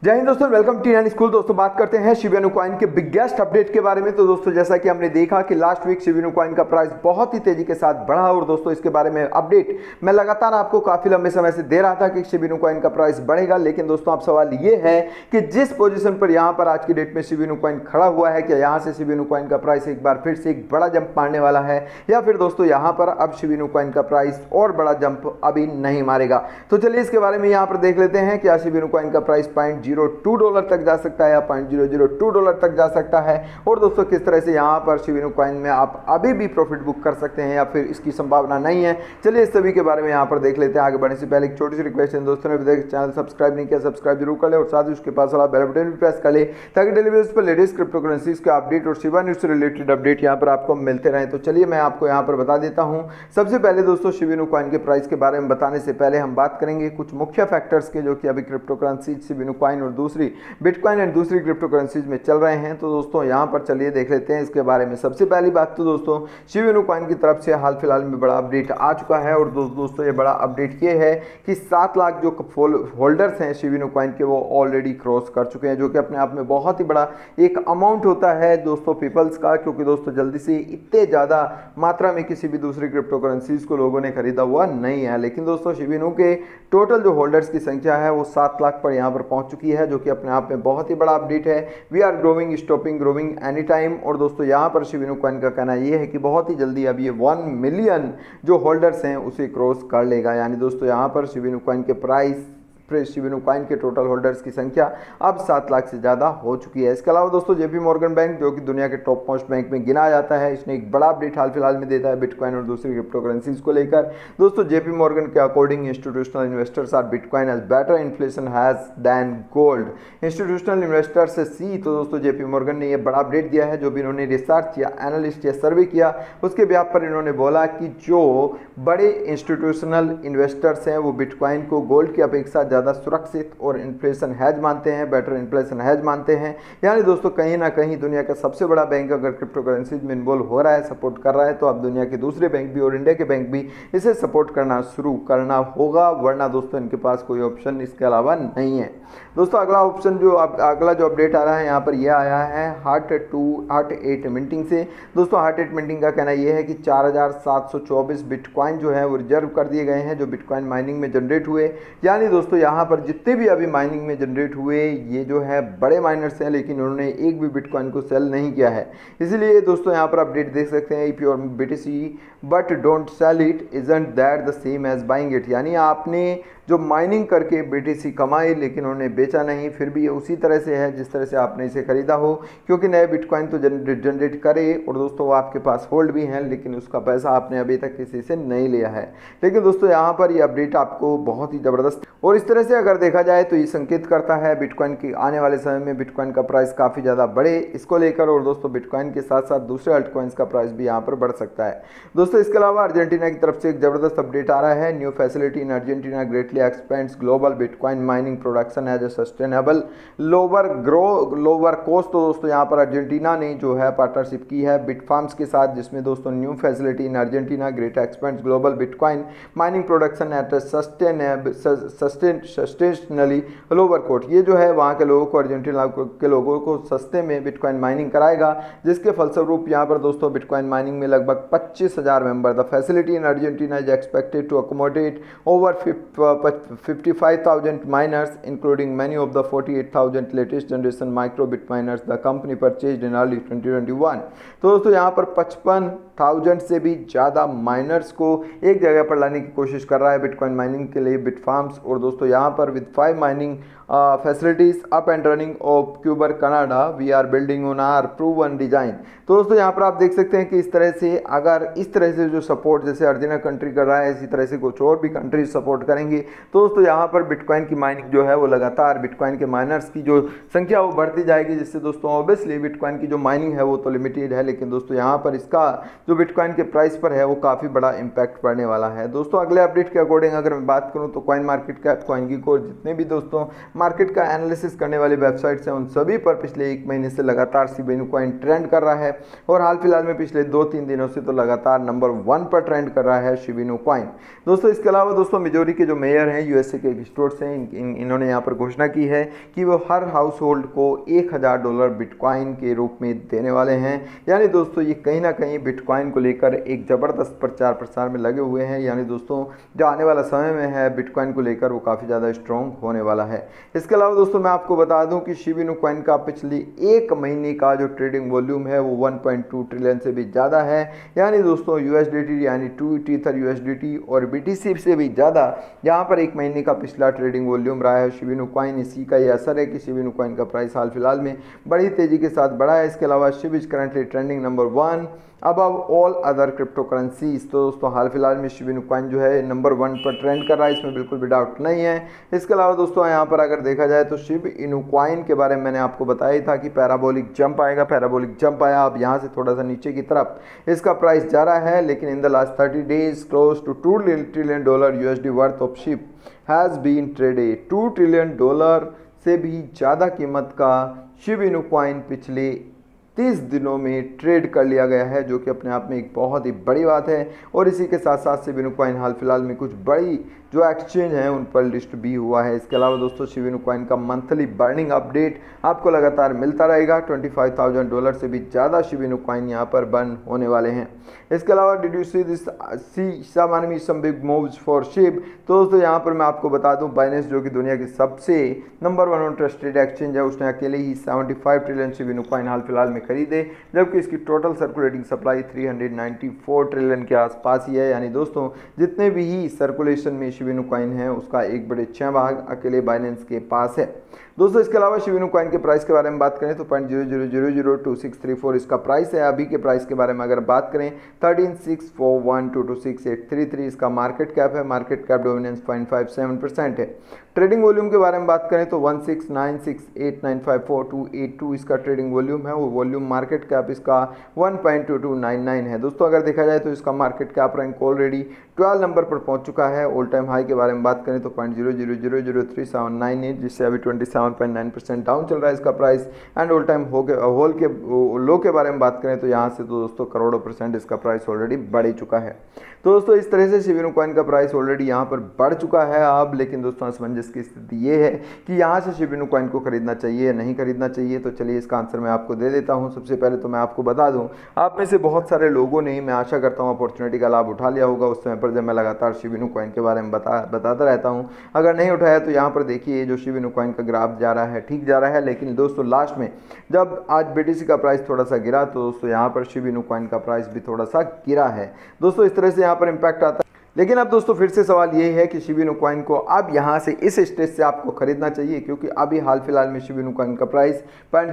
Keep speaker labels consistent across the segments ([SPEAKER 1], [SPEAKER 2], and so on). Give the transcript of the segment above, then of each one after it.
[SPEAKER 1] जय हिंद दोस्तों, welcome to N school. दोस्तों बात करते हैं शिबा इनू कॉइन के बिगेस्ट अपडेट के बारे में। तो दोस्तों जैसा कि हमने देखा कि last week Shiba Inu coin का प्राइस बहुत ही तेजी के साथ बढ़ा और दोस्तों इसके बारे में अपडेट मैं लगातार आपको काफी लंबे समय से दे रहा था कि शिबा इनू कॉइन का प्राइस बढ़ेगा। लेकिन दोस्तों अब सवाल ये है कि जिस पोजीशन पर यहाँ पर आज की डेट में शिबा इनू कॉइन खड़ा हुआ है, क्या यहाँ से शिबा इनू कॉइन का प्राइस एक बार फिर से एक बड़ा जंप मारने वाला है या फिर दोस्तों यहाँ पर अब शिबा इनू कॉइन का प्राइस और बड़ा जंप अभी नहीं मारेगा। तो चलिए इसके बारे में यहाँ पर देख लेते हैं। क्या शिबा इनू कॉइन का प्राइस $0.02 तक जा सकता है या $0.002 तक जा सकता है, और दोस्तों किस तरह से यहाँ पर शिबा इनू कॉइन में आप अभी भी प्रॉफिट बुक कर सकते हैं या फिर इसकी संभावना नहीं है। चलिए इस सभी के बारे में यहाँ पर देख लेते हैं। आगे बढ़ने से पहले एक छोटी सी रिक्वेस्ट है, दोस्तों ने अभी तक चैनल सब्सक्राइब नहीं किया, सब्सक्राइब जरूर कर ले और साथ ही उसके पास वाला बेल बटन भी प्रेस कर ले ताकि डेली बेसिस पर लेटेस्ट क्रिप्टो करेंसीज का अपडेट और शिबा न्यूज़ से रिलेटेड अपडेट यहाँ पर आपको मिलते रहे। तो चलिए मैं आपको यहाँ पर बता देता हूँ। सबसे पहले दोस्तों शिबा इनू कॉइन के प्राइस के बारे में बताने से पहले हम बात करेंगे कुछ मुख्य फैक्टर्स के जो कि अभी crypto currencies Shiba Inu coin और दूसरी बिटकॉइन एंड दूसरी क्रिप्टो करेंसीज में चल रहे हैं। तो दोस्तों यहाँ पर चलिए देख लेते हैं इसके बारे में। सबसे पहली बात तो दोस्तों शिबा इनू कॉइन की तरफ से हाल फिलहाल में बड़ा अपडेट आ चुका है और दोस्तों ये बड़ा अपडेट ये है कि 7 लाख जो होल्डर्स हैं शिबा इनू कॉइन के वो ऑलरेडी क्रॉस कर चुके हैं, जो कि अपने आप में बहुत ही बड़ा एक अमाउंट होता है दोस्तों पीपल्स का, क्योंकि दोस्तों जल्दी से इतने ज़्यादा मात्रा में किसी भी दूसरी क्रिप्टो करेंसीज को लोगों ने खरीदा हुआ नहीं है। लेकिन दोस्तों शिबा इनू के टोटल जो होल्डर्स की संख्या है वो 7 लाख पर यहाँ पर पहुँच चुकी है, जो कि अपने आप में बहुत ही बड़ा अपडेट है। We are growing stopping growing any time. और दोस्तों यहाँ पर शिबा इनू कॉइन का कहना यह है कि बहुत ही जल्दी अब ये 1 मिलियन जो होल्डर्स हैं उसे क्रॉस कर लेगा। यानी दोस्तों यहाँ पर शिबा इनू कॉइन के प्राइस शिबा इनू कॉइन के टोटल होल्डर्स की संख्या अब 7 लाख से ज़्यादा हो चुकी है। इसके अलावा दोस्तों जेपी मॉर्गन बैंक जो कि दुनिया के टॉप मोस्ट बैंक में गिना जाता है, इसने एक बड़ा अपडेट हाल फिलहाल में देता है बिटकॉइन और दूसरी क्रिप्टो करेंसीज को लेकर। दोस्तों जेपी मॉर्गन के according institutional investors are bitcoin as better inflation hedge than gold. Institutional investors से सी, तो दोस्तों जेपी मॉर्गन ने यह बड़ा अपडेट दिया है। जो भी इन्होंने रिसर्च या एनालिस्ट या सर्वे किया उसके ब्याप पर इन्होंने बोला कि जो बड़े इंस्टीट्यूशनल इन्वेस्टर्स हैं वो बिटकॉइन को गोल्ड की अपेक्षा ज़्यादा सुरक्षित और इन्फ्लेशन हैज मानते हैं, बेटर इन्फ्लेशन हैज मानते हैं। यानी दोस्तों कहीं ना कहीं दुनिया का सबसे बड़ा बैंक अगर क्रिप्टो करेंसीज में इन्वॉल्व हो रहा है, सपोर्ट कर रहा है, तो अब दुनिया के दूसरे बैंक भी और इंडिया के बैंक भी इसे सपोर्ट करना शुरू करना होगा, वरना दोस्तों इनके पास कोई ऑप्शन इसके अलावा नहीं है। दोस्तों अगला ऑप्शन जो अगला जो अपडेट आ रहा है यहाँ पर यह आया है हार्ट 8 मिंटिंग से। दोस्तों हार्ट 8 मिंटिंग का कहना यह है कि 4724 बिटकॉइन जो है वो रिजर्व कर दिए गए हैं जो बिटकॉइन माइनिंग में जनरेट हुए। यानी दोस्तों यहाँ पर जितने भी अभी माइनिंग में जनरेट हुए ये जो है बड़े माइनर्स हैं, लेकिन उन्होंने एक भी बिटकॉइन को सेल नहीं किया है। इसीलिए दोस्तों यहाँ पर अपडेट देख सकते हैं, if your BTC but don't sell it isn't that the same as buying it. यानी आपने जो माइनिंग करके बीटीसी कमाई लेकिन उन्होंने बेचा नहीं, फिर भी ये उसी तरह से है जिस तरह से आपने इसे खरीदा हो, क्योंकि नए बिटकॉइन तो जनरेट करे और दोस्तों वो आपके पास होल्ड भी हैं, लेकिन उसका पैसा आपने अभी तक किसी से नहीं लिया है। लेकिन दोस्तों यहाँ पर ये अपडेट आपको बहुत ही ज़बरदस्त और इस तरह से अगर देखा जाए तो ये संकेत करता है बिटकॉइन की आने वाले समय में बिटकॉइन का प्राइस काफ़ी ज़्यादा बढ़े इसको लेकर, और दोस्तों बिटकॉइन के साथ साथ दूसरे अल्ट कॉइन्स का प्राइस भी यहाँ पर बढ़ सकता है। दोस्तों इसके अलावा अर्जेंटीना की तरफ से एक ज़बरदस्त अपडेट आ रहा है। New facility in Argentina greatly expands global bitcoin mining production as a sustainable lower cost. तो दोस्तों यहाँ पर अर्जेंटीना ने जो है पार्टनरशिप की है बिटफार्म्स के साथ, जिसमें दोस्तों new facility in Argentina great expands global bitcoin mining production at sustainly lower cost. ये जो है वहाँ के लोगों को, अर्जेंटीना के लोगों को सस्ते में बिटकॉइन माइनिंग कराएगा, जिसके फलस्वरूप यहाँ पर दोस्तों बिटकॉइन माइनिंग में लगभग 25,000 member. The facility in Argentina is expected to accommodate over 55,000 miners, including many of the 48,000 latest generation microbit miners the company purchased in early 2021। तो दोस्तों यहाँ पर 55,000 से भी ज़्यादा माइनर्स को एक जगह पर लाने की कोशिश कर रहा है बिटकॉइन माइनिंग के लिए बिटफार्म्स। और दोस्तों यहाँ पर with 5 mining facilities up and running of Quebec Canada we are building on our proven design. तो दोस्तों यहाँ पर आप देख सकते हैं कि इस तरह से अगर इस तरह से जो सपोर्ट जैसे अर्जेंटीना कंट्री कर रहा है, इसी तरह से कुछ और भी कंट्रीज सपोर्ट करेंगे, तो दोस्तों यहाँ पर बिटकॉइन की माइनिंग जो है वो लगातार बिटकॉइन के माइनर्स की जो संख्या वो बढ़ती जाएगी, जिससे दोस्तों ऑब्वियसली बिटकॉइन की जो माइनिंग है वो तो लिमिटेड है, लेकिन दोस्तों यहाँ पर इसका जो बिटकॉइन के प्राइस पर है वो काफ़ी बड़ा इंपैक्ट पड़ने वाला है। दोस्तों अगले अपडेट के अकॉर्डिंग अगर मैं बात करूँ तो कॉइन मार्केट कैप, CoinGecko, जितने भी दोस्तों मार्केट का एनालिसिस करने वाली वेबसाइट्स हैं उन सभी पर पिछले एक महीने से लगातार शिबा कॉइन ट्रेंड कर रहा है और हाल फिलहाल में पिछले 2-3 दिनों से तो लगातार नंबर 1 पर ट्रेंड कर रहा है शिबा कॉइन। दोस्तों इसके अलावा दोस्तों मिजोरी के जो मेयर हैं यूएसए के स्टोर्स हैं, इन्होंने यहाँ पर घोषणा की है कि वो हर हाउस होल्ड को $1000 बिटकॉइन के रूप में देने वाले हैं। यानी दोस्तों ये कहीं ना कहीं बिटकॉइन को लेकर एक ज़बरदस्त प्रचार प्रसार में लगे हुए हैं। यानी दोस्तों जो आने वाला समय में है बिटकॉइन को लेकर वो काफ़ी ज़्यादा स्ट्रॉन्ग होने वाला है। इसके अलावा दोस्तों मैं आपको बता दूं कि शिबा कॉइन का पिछली एक महीने का जो ट्रेडिंग वॉल्यूम है वो 1.2 ट्रिलियन से भी ज़्यादा है। यानी दोस्तों यूएसडीटी यानी 2 ईथर यूएसडीटी और बीटीसी से भी ज़्यादा यहाँ पर एक महीने का पिछला ट्रेडिंग वॉल्यूम रहा है शिबा कॉइन। इसी का ये असर है कि शिबा कॉइन का प्राइस हाल फिलहाल में बड़ी तेज़ी के साथ बढ़ा है। इसके अलावा Shib is currently trending number 1 above all other crypto currencies. तो दोस्तों हाल फिलहाल में शिबा कॉइन जो है नंबर 1 पर ट्रेंड कर रहा है, इसमें बिल्कुल भी डाउट नहीं है। इसके अलावा दोस्तों यहाँ पर अगर देखा जाए तो शिबा कॉइन के बारे में मैंने आपको बताया ही था कि पैराबोलिक जंप आएगा, पैराबोलिक जंप आया। अब यहाँ से थोड़ा सा नीचे की तरफ इसका प्राइस जा रहा है, लेकिन in the last 30 days close to $2 trillion USD worth of Shib has been traded. $2 trillion से भी ज़्यादा कीमत का शिबा कॉइन पिछले 30 दिनों में ट्रेड कर लिया गया है, जो कि अपने आप में एक बहुत ही बड़ी बात है। और इसी के साथ साथ शिबा कॉइन हाल फिलहाल में कुछ बड़ी जो एक्सचेंज हैं उन पर लिस्ट भी हुआ है। इसके अलावा दोस्तों शिबा कॉइन का मंथली बर्निंग अपडेट आपको लगातार मिलता रहेगा। $25,000 से भी ज़्यादा शिबा कॉइन यहाँ पर बर्न होने वाले हैं। इसके अलावा did you see this some big moves for Shib. तो दोस्तों यहाँ पर मैं आपको बता दूँ बाइनेंस जो कि दुनिया की सबसे नंबर 1 ट्रस्टेड एक्सचेंज है, उसने अकेले ही 75 ट्रिलियन शिबा कॉइन हाल फिलहाल में खरीदे, जबकि इसकी टोटल सर्कुलेटिंग सप्लाई 394 ट्रिलियन के आसपास ही है। यानी दोस्तों जितने भी ही सर्कुलेशन में शिबा कॉइन है उसका 1/6 भाग अकेले बाइनेंस के पास है। दोस्तों इसके अलावा शिबा कॉइन के प्राइस के बारे में बात करें तो 0.00002634 इसका प्राइस है। अभी के प्राइस के बारे में अगर बात करें 13,641,226,833 इसका मार्केट कैप है। मार्केट कैप डोमिनेंस 0.57% है। ट्रेडिंग वॉल्यूम के बारे में बात करें तो 16968954,282 इसका ट्रेडिंग वॉल्यूम है। वो वॉल्यूम मार्केट कैप इसका 1.2299 है। दोस्तों अगर देखा जाए तो इसका market cap rank already 12 number पर पहुंच चुका है। ऑल टाइम हाई के बारे में बात करें तो 0.000379 जिससे अभी 27.9% डाउन चल रहा है इसका प्राइस। एंड ऑल टाइम होल के लो के बारे में बात करें तो यहाँ से तो दोस्तों करोड़ों % इसका प्राइस ऑलरेडी बढ़ ही चुका है। तो दोस्तों इस तरह से शिबा कॉइन का प्राइस ऑलरेडी यहाँ पर बढ़ चुका है अब। लेकिन दोस्तों असमंजस की स्थिति ये है कि यहाँ से शिबा कॉइन को खरीदना चाहिए या नहीं खरीदना चाहिए। तो चलिए इसका आंसर मैं आपको दे देता हूँ। सबसे पहले तो मैं आपको बता दूँ, आप में से बहुत सारे लोगों ने, मैं आशा करता हूँ, अपॉर्चुनिटी का लाभ उठा लिया होगा उस समय पर जब मैं लगातार शिबा कॉइन के बारे में बताता रहता हूँ। अगर नहीं उठाया तो यहाँ पर देखिए जो शिबा कॉइन का ग्राफ जा रहा है, ठीक जा रहा है। लेकिन दोस्तों लास्ट में जब आज बीटीसी का प्राइस थोड़ा सा गिरा तो दोस्तों यहाँ पर शिबा कॉइन का प्राइस भी थोड़ा सा गिरा है। दोस्तों इस तरह से यहाँ पर इम्पैक्ट आता है। लेकिन अब दोस्तों फिर से सवाल ये है कि शिबा कॉइन को अब यहाँ से इस स्टेज से आपको खरीदना चाहिए, क्योंकि अभी हाल फिलहाल में शिबा कॉइन का प्राइस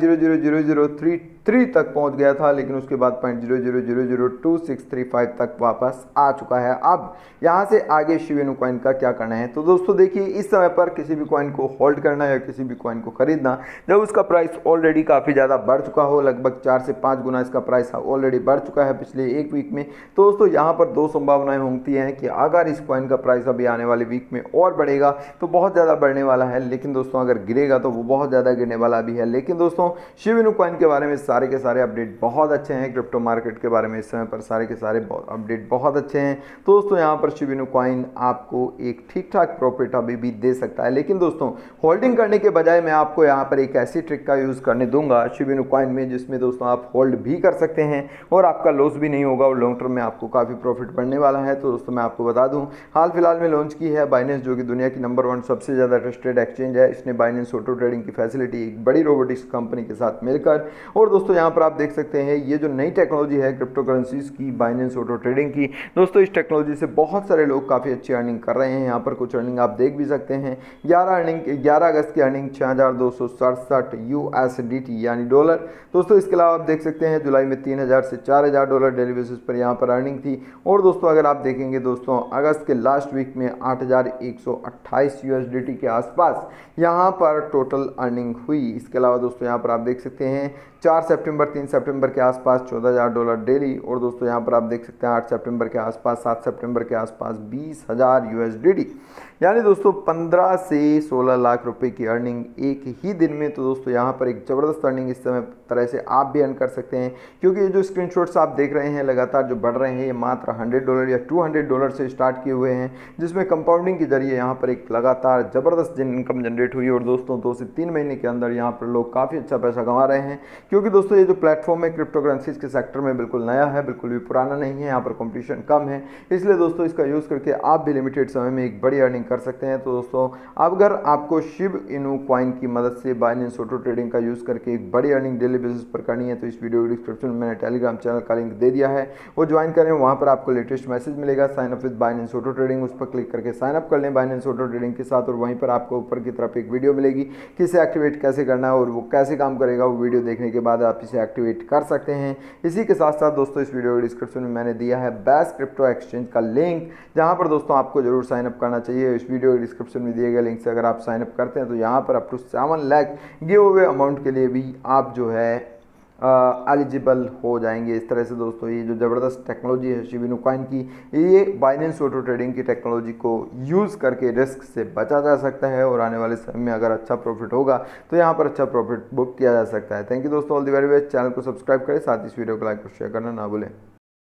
[SPEAKER 1] 0.00003 तक पहुँच गया था, लेकिन उसके बाद 0.0002635 तक वापस आ चुका है। अब यहाँ से आगे शिबा कॉइन का क्या करना है? तो दोस्तों देखिए इस समय पर किसी भी कॉइन को होल्ड करना या किसी भी कॉइन को खरीदना जब उसका प्राइस ऑलरेडी काफ़ी ज़्यादा बढ़ चुका हो, लगभग 4 से 5 गुना इसका प्राइस ऑलरेडी बढ़ चुका है पिछले एक वीक में, तो दोस्तों यहाँ पर 2 संभावनाएं होती हैं कि अगर इस कॉइन का प्राइस अभी आने वाले वीक में और बढ़ेगा तो बहुत ज़्यादा बढ़ने वाला है, लेकिन दोस्तों अगर गिरेगा तो वो बहुत ज़्यादा गिरने वाला भी है। लेकिन दोस्तों शिबा कॉइन के बारे में सारे के सारे अपडेट बहुत अच्छे हैं। क्रिप्टो मार्केट के बारे में इस समय पर सारे के सारे अपडेट बहुत अच्छे हैं। तो दोस्तों यहाँ पर शिबा कॉइन आपको एक ठीक ठाक प्रॉफिट अभी भी दे सकता है। लेकिन दोस्तों होल्डिंग करने के बजाय मैं आपको यहाँ पर एक ऐसी ट्रिक का यूज़ करने दूंगा शिबा कॉइन में जिसमें दोस्तों आप होल्ड भी कर सकते हैं और आपका लॉस भी नहीं होगा और लॉन्ग टर्म में आपको काफ़ी प्रॉफिट बढ़ने वाला है। तो दोस्तों मैं आपको बता दूं हाल फिलहाल में लॉन्च की है बाइनेंस, जो कि दुनिया की नंबर 1 सबसे ज़्यादा ट्रस्टेड एक्सचेंज है। इसने बाइनेंस ऑटो ट्रेडिंग की फैसिलिटी एक बड़ी रोबोटिक्स कंपनी के साथ मिलकर, और दोस्तों यहाँ पर आप देख सकते हैं ये जो नई टेक्नोलॉजी है क्रिप्टो करेंसीज की, बाइनेंस ऑटो ट्रेडिंग की, दोस्तों इस टेक्नोलॉजी से बहुत सारे लोग काफ़ी अच्छी अर्निंग कर रहे हैं। यहाँ पर कुछ अर्निंग आप देख भी सकते हैं। 11 अगस्त की अर्निंग 6267 USDT यानी डॉलर। दोस्तों इसके अलावा आप देख सकते हैं जुलाई में $3000 से $4000 डेली बेसिस पर यहाँ पर अर्निंग थी। और दोस्तों अगर आप देखेंगे दोस्तों दोस्तों अगस्त के लास्ट वीक में 8,128 यूएसडीटी के आसपास यहाँ पर टोटल अर्निंग हुई। इसके अलावा दोस्तों यहाँ पर आप देख सकते हैं 4 सितंबर 3 सितंबर के आसपास $14,000 डेली, और दोस्तों यहाँ पर आप देख सकते हैं 8 सितंबर के आसपास 7 सितंबर के आसपास 20,000 यूएसडीटी, यानी दोस्तों 15 से 16 लाख रुपए की अर्निंग एक ही दिन में। तो दोस्तों यहाँ पर एक ज़बरदस्त अर्निंग इस समय तरह से आप भी अर्न कर सकते हैं, क्योंकि ये जो स्क्रीनशॉट्स आप देख रहे हैं लगातार जो बढ़ रहे हैं ये मात्र $100 या $200 से स्टार्ट किए हुए हैं, जिसमें कंपाउंडिंग के जरिए यहाँ पर एक लगातार ज़बरदस्त इनकम जनरेट हुई। और दोस्तों 2 से 3 महीने के अंदर यहाँ पर लोग काफ़ी अच्छा पैसा कमा रहे हैं, क्योंकि दोस्तों ये जो प्लेटफॉर्म है क्रिप्टो करेंसीज के सेक्टर में बिल्कुल नया है, बिल्कुल भी पुराना नहीं है, यहाँ पर कॉम्पिटिशन कम है, इसलिए दोस्तों इसका यूज़ करके आप भी लिमिटेड समय में एक बड़ी अर्निंग कर सकते हैं। तो दोस्तों अगर आपको शिब इनू कॉइन की मदद से बाइनेंस ऑटो ट्रेडिंग का यूज़ करके एक बड़ी अर्निंग डेली बेसिस पर करनी है तो इस वीडियो डिस्क्रिप्शन में मैंने टेलीग्राम चैनल का लिंक दे दिया है, वो ज्वाइन करें। वहाँ पर आपको लेटेस्ट मैसेज मिलेगा sign up with Binance auto trading, उस पर क्लिक करके साइन अप कर लें बाइनेंस ऑटो ट्रेडिंग के साथ, और वहीं पर आपको ऊपर की तरफ एक वीडियो मिलेगी कि इसे एक्टिवेट कैसे करना है और वो कैसे काम करेगा। वो वीडियो देखने के बाद आप इसे एक्टिवेट कर सकते हैं। इसी के साथ साथ दोस्तों इस वीडियो डिस्क्रिप्शन में मैंने दिया है बेस्ट क्रिप्टो एक्सचेंज का लिंक, जहाँ पर दोस्तों आपको जरूर साइन अप करना चाहिए। इस वीडियो डिस्क्रिप्शन में दिए गए लिंक से अगर आप साइन अप करते हैं तो यहाँ पर up to 7 lakh give away amount के लिए भी आप जो है एलिजिबल हो जाएंगे। इस तरह से दोस्तों ये जो ज़बरदस्त टेक्नोलॉजी है शिब इनू कॉइन की, ये बाइनेंस ऑटो ट्रेडिंग की टेक्नोलॉजी को यूज़ करके रिस्क से बचा जा सकता है, और आने वाले समय में अगर अच्छा प्रॉफिट होगा तो यहाँ पर अच्छा प्रॉफिट बुक किया जा सकता है। थैंक यू दोस्तों, all the very best. Channel को सब्सक्राइब करें, साथ ही इस वीडियो को लाइक और शेयर करना ना भूलें।